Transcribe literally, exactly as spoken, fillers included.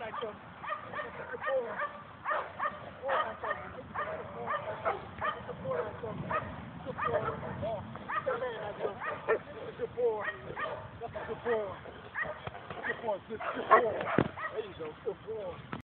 Nitro. Good boy. Boy, Nitro. Good boy, Nitro. Good boy. Oh, good man, Nitro. That's a good boy. That's a good boy. Good boy. Good, good boy.